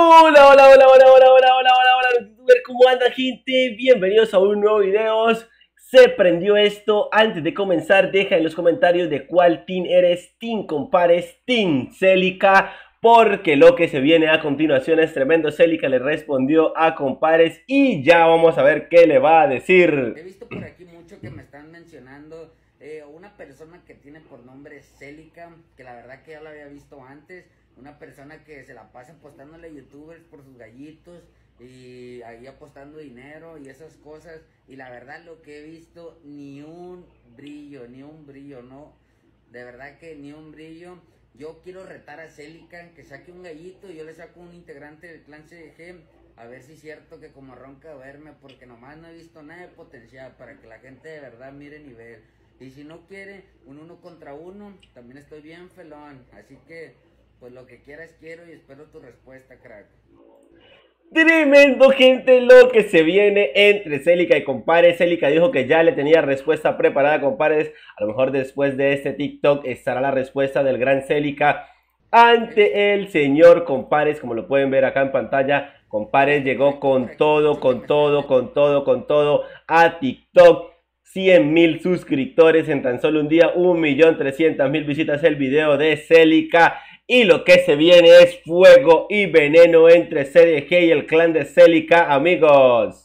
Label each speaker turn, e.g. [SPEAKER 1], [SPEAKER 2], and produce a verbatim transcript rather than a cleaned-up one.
[SPEAKER 1] Hola, hola, hola, hola, hola, hola, hola, hola, hola, youtuber, ¿cómo anda, gente? Bienvenidos a un nuevo video. Se prendió esto. Antes de comenzar, deja en los comentarios de cuál team eres, team Compares, team Celica, porque lo que se viene a continuación es tremendo. Celica le respondió a Compares y ya vamos a ver qué le va a decir.
[SPEAKER 2] He visto por aquí mucho que me están mencionando eh, una persona que tiene por nombre Celica, que la verdad que ya la había visto antes. Una persona que se la pasa apostándole a youtubers por sus gallitos y ahí apostando dinero y esas cosas. Y la verdad lo que he visto, ni un brillo, ni un brillo, no. De verdad que ni un brillo. Yo quiero retar a Celica que saque un gallito y yo le saco un integrante del clan C D G. A ver si es cierto que como ronca verme, porque nomás no he visto nada de potencial para que la gente de verdad mire nivel. Y si no quiere un uno contra uno, también estoy bien felón. Así que, pues lo que quieras quiero y espero tu respuesta, crack.
[SPEAKER 1] Tremendo, gente, lo que se viene entre Celica y Compares. Celica dijo que ya le tenía respuesta preparada a Compares. A lo mejor después de este TikTok estará la respuesta del gran Celica ante el señor Compares. Como lo pueden ver acá en pantalla,
[SPEAKER 2] He
[SPEAKER 1] Compares
[SPEAKER 2] visto por
[SPEAKER 1] llegó
[SPEAKER 2] aquí, por
[SPEAKER 1] con
[SPEAKER 2] aquí
[SPEAKER 1] todo,
[SPEAKER 2] mucho que me
[SPEAKER 1] con
[SPEAKER 2] están...
[SPEAKER 1] todo, con todo, con todo a TikTok. cien mil suscriptores en tan solo un día, un millón trescientas mil visitas el video de Celica. Y lo que se viene es fuego y veneno entre C D G y el clan de Celica, amigos.